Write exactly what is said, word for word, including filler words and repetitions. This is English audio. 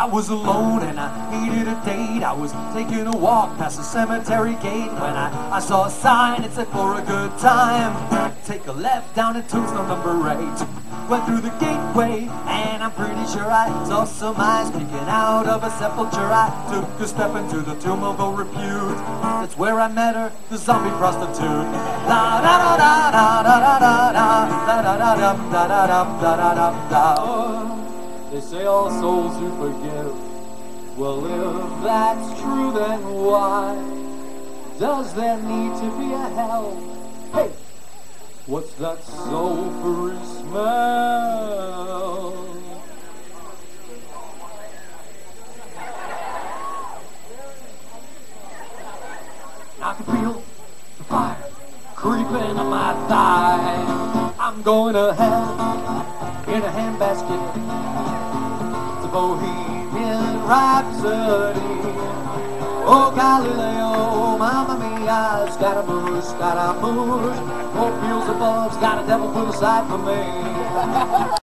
I was alone and I needed a date. I was taking a walk past the cemetery gate when I, I saw a sign. It said for a good time, take a left down to Tombstone number eight. Went through the gateway and I'm pretty sure I saw some eyes peeking out of a sepulcher. I took a step into the tomb of a repute. That's where I met her, the zombie prostitute. La da da da da da da da da da da da da da da da da da. They say all souls you forgive. Well, if that's true, then why does there need to be a hell? Hey, what's that sulphurous smell? I can feel the fire creeping up my thigh. I'm going to hell in a handbasket. It's a bohemian rhapsody. Oh, Galileo, mamma mia, scaramouche, scaramouche. Hope feels above, got a devil put aside for me.